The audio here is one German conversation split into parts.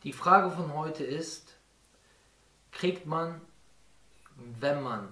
Die Frage von heute ist, kriegt man, wenn man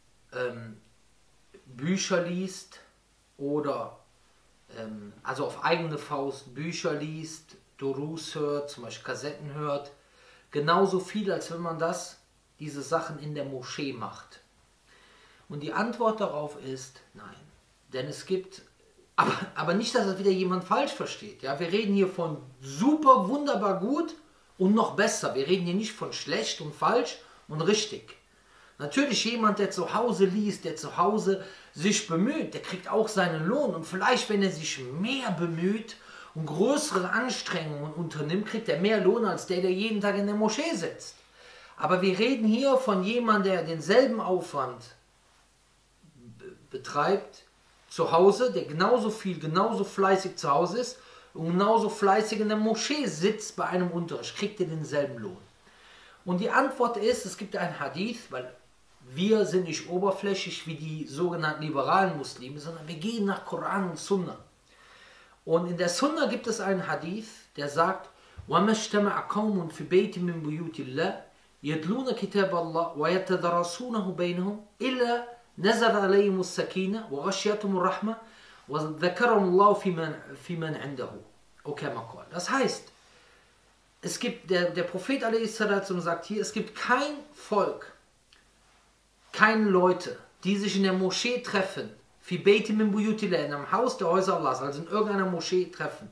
Bücher liest oder also auf eigene Faust Bücher liest, Durus hört, zum Beispiel Kassetten hört, genauso viel, als wenn man diese Sachen in der Moschee macht? Und die Antwort darauf ist nein. Denn es gibt, aber nicht, dass es wieder jemand falsch versteht. Ja? Wir reden hier von super, wunderbar gut und noch besser. Wir reden hier nicht von schlecht und falsch und richtig. Natürlich jemand, der zu Hause liest, der zu Hause sich bemüht, der kriegt auch seinen Lohn. Und vielleicht, wenn er sich mehr bemüht und größere Anstrengungen unternimmt, kriegt er mehr Lohn als der jeden Tag in der Moschee sitzt. Aber wir reden hier von jemandem, der denselben Aufwand betreibt zu Hause, der genauso fleißig zu Hause ist und genauso fleißig in der Moschee sitzt bei einem Unterricht, kriegt er denselben Lohn. Und die Antwort ist, es gibt ein Hadith, weil wir sind nicht oberflächlich wie die sogenannten liberalen Muslime, sondern wir gehen nach Koran und Sunna. Und in der Sunna gibt es einen Hadith, der sagt, وَمَا اجْتَمَعَ قَوْمٌ فِي بَيْتٍ مِّن بُيُوتِ اللَّهِ يَتْلُونَ كِتَابَ اللَّهِ وَيَتَدَارَسُونَهُ بَيْنَهُمْ إِلَّا نزل عليهم السكينة وغشيتهم الرحمة وذكرهم الله في من عنده. Das heißt, es gibt, der Prophet a.s. sagt hier, es gibt kein Volk, keine Leute, die sich in der Moschee treffen, fi Beitim min Buyutillah, in einem Haus der Häuser Allahs, also in irgendeiner Moschee treffen,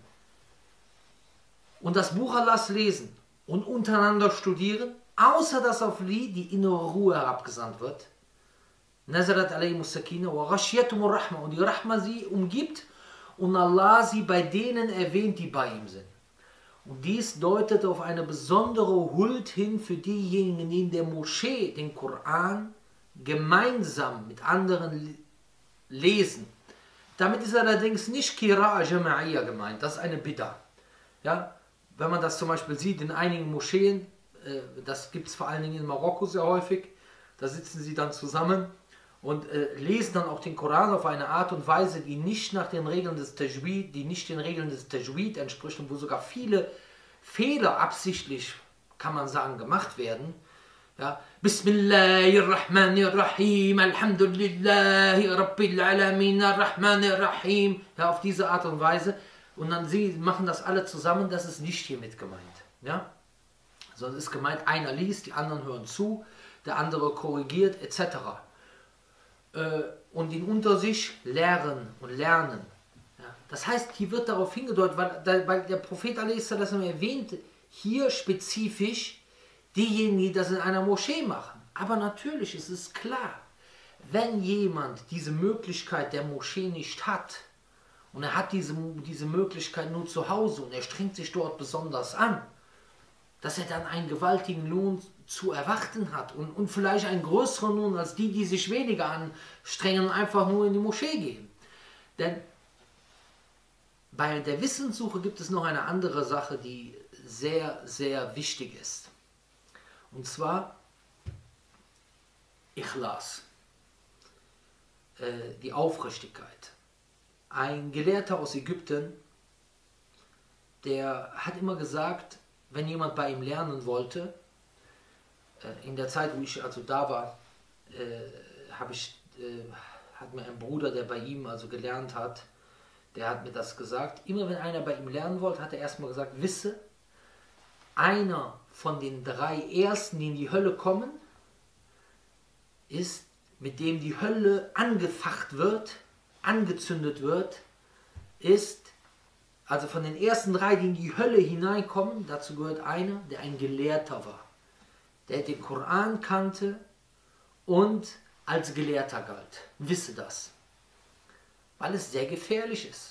und das Buch Allahs lesen und untereinander studieren, außer dass auf die innere Ruhe herabgesandt wird. Nazarat alayhim as-sakina wa ghashiyatuhum ar-rahma, und die Rahma sie umgibt und Allah sie bei denen erwähnt, die bei ihm sind. Und dies deutet auf eine besondere Huld hin für diejenigen, die in der Moschee den Koran gemeinsam mit anderen lesen. Damit ist allerdings nicht Qira'a Jama'iyya gemeint, das ist eine Bid'a. Ja? Wenn man das zum Beispiel sieht in einigen Moscheen, das gibt es vor allen Dingen in Marokko sehr häufig, da sitzen sie dann zusammen und lesen dann auch den Koran auf eine Art und Weise, die nicht nach den Regeln des Tajwid, die nicht den Regeln des Tajwid entspricht und wo sogar viele Fehler absichtlich, kann man sagen, gemacht werden. Ja, Bismillahirrahmanirrahim, Alhamdulillahi Rabbil Alamin, Arrahmanirrahim, ja, auf diese Art und Weise. Und dann sie machen das alle zusammen, das ist nicht hiermit gemeint. Ja? Sondern es ist gemeint, einer liest, die anderen hören zu, der andere korrigiert, etc. Und ihn unter sich lehren und lernen. Ja? Das heißt, hier wird darauf hingedeutet, weil der Prophet a.s. erwähnt hier spezifisch diejenigen, die das in einer Moschee machen. Aber natürlich ist es klar, wenn jemand diese Möglichkeit der Moschee nicht hat, und er hat diese Möglichkeit nur zu Hause und er strengt sich dort besonders an, dass er dann einen gewaltigen Lohn zu erwarten hat und vielleicht einen größeren Lohn als die sich weniger anstrengen und einfach nur in die Moschee gehen. Denn bei der Wissenssuche gibt es noch eine andere Sache, die sehr, sehr wichtig ist. Und zwar Ikhlas, die Aufrichtigkeit. Ein Gelehrter aus Ägypten, der hat immer gesagt, wenn jemand bei ihm lernen wollte, in der Zeit, wo ich also da war, hat mir ein Bruder, der bei ihm also gelernt hat, der hat mir das gesagt. Immer wenn einer bei ihm lernen wollte, hat er erstmal gesagt, wisse, einer von den 3 Ersten, die in die Hölle kommen, ist, mit dem die Hölle angefacht wird, angezündet wird, ist, also von den ersten 3, die in die Hölle hineinkommen, dazu gehört einer, der ein Gelehrter war, der den Koran kannte und als Gelehrter galt. Wisse das, weil es sehr gefährlich ist.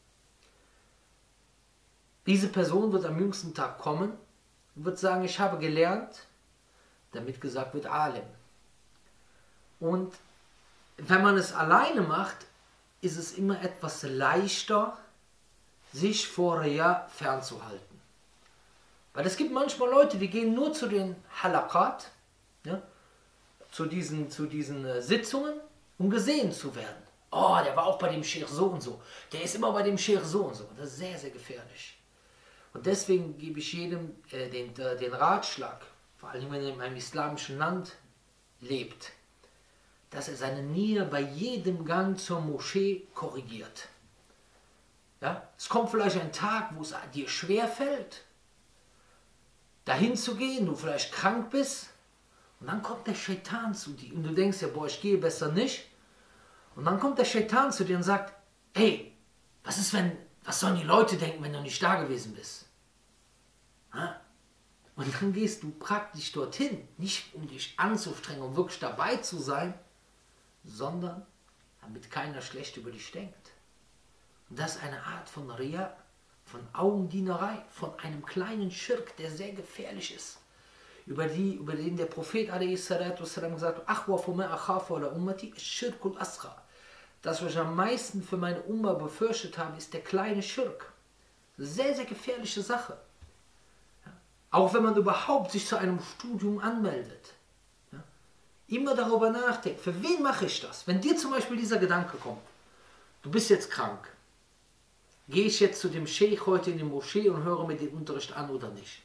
Diese Person wird am jüngsten Tag kommen und wird sagen, ich habe gelernt, damit gesagt wird Alim. Und wenn man es alleine macht, ist es immer etwas leichter, sich vor Riya fernzuhalten. Weil es gibt manchmal Leute, die gehen nur zu den Halaqat, ja, zu diesen Sitzungen, um gesehen zu werden. Oh, der war auch bei dem Sheikh so und so. Der ist immer bei dem Sheikh so und so. Das ist sehr, sehr gefährlich. Und deswegen gebe ich jedem den Ratschlag, vor allem wenn er in einem islamischen Land lebt, dass er seine Niere bei jedem Gang zur Moschee korrigiert. Ja? Es kommt vielleicht ein Tag, wo es dir schwer fällt, dahin zu gehen, du vielleicht krank bist, und dann kommt der Scheitan zu dir und du denkst ja, boah, ich gehe besser nicht. Und dann kommt der Scheitan zu dir und sagt, hey, was sollen die Leute denken, wenn du nicht da gewesen bist? Ha? Und dann gehst du praktisch dorthin, nicht um dich anzustrengen, um wirklich dabei zu sein, sondern damit keiner schlecht über dich denkt. Und das ist eine Art von Ria, von Augendienerei, von einem kleinen Schirk, der sehr gefährlich ist. Über den der Prophet a.s.w. gesagt hat, das, was ich am meisten für meine Umma befürchtet habe, ist der kleine Schirk. Sehr, sehr gefährliche Sache. Ja. Auch wenn man überhaupt sich zu einem Studium anmeldet. Ja. Immer darüber nachdenken, für wen mache ich das? Wenn dir zum Beispiel dieser Gedanke kommt, du bist jetzt krank, gehe ich jetzt zu dem Sheikh heute in die Moschee und höre mir den Unterricht an oder nicht?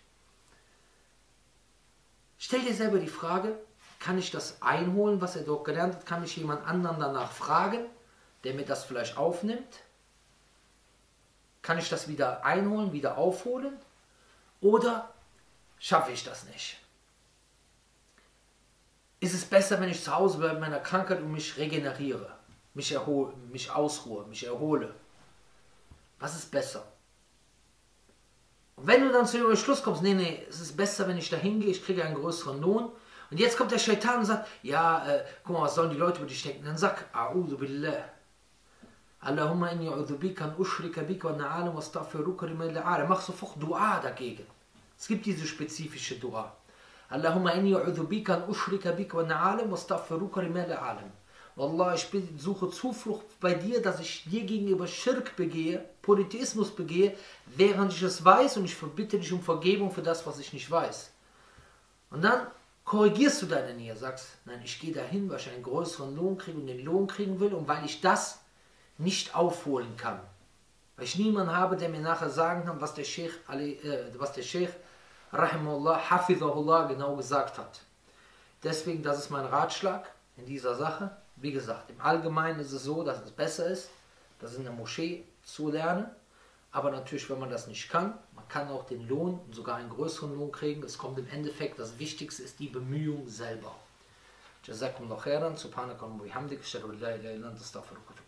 Stell dir selber die Frage, kann ich das einholen, was er dort gelernt hat? Kann ich jemand anderen danach fragen, der mir das vielleicht aufnimmt? Kann ich das wieder einholen, wieder aufholen? Oder schaffe ich das nicht? Ist es besser, wenn ich zu Hause bleibe mit meiner Krankheit und mich regeneriere, mich ausruhe, mich erhole? Was ist besser? Und wenn du dann zu dem Schluss kommst, nee, es ist besser, wenn ich da hingehe, ich kriege einen größeren Lohn. Und jetzt kommt der Shaitan und sagt, ja, guck mal, was sollen die Leute über dich denken? Dann sag, A'udhu billah. Allahumma inni a'udhu bika an ushrika bika wa na'alam wa astaghfiruka lima la'ala. Mach sofort Dua dagegen. Es gibt diese spezifische Dua. Allahumma inni a'udhu bika an ushrika bika wa na'alam wa astaghfiruka lima la'alam. Wallah, ich suche Zuflucht bei dir, dass ich dir gegenüber Schirk begehe, Polytheismus begehe, während ich es weiß, und ich verbitte dich um Vergebung für das, was ich nicht weiß. Und dann korrigierst du deine Nähe, sagst, nein, ich gehe dahin, weil ich einen größeren Lohn kriege und den Lohn kriegen will und weil ich das nicht aufholen kann. Weil ich niemanden habe, der mir nachher sagen kann, was der Sheikh Rahimahullah, Hafizahullah genau gesagt hat. Deswegen, das ist mein Ratschlag in dieser Sache. Wie gesagt, im Allgemeinen ist es so, dass es besser ist, das in der Moschee zu lernen. Aber natürlich, wenn man das nicht kann, man kann auch den Lohn und sogar einen größeren Lohn kriegen. Es kommt im Endeffekt, das Wichtigste ist die Bemühung selber. Jazakumullah khairan, subhanakallah wa bihamdik, ashhadu an la ilaha illa anta astaghfiruka.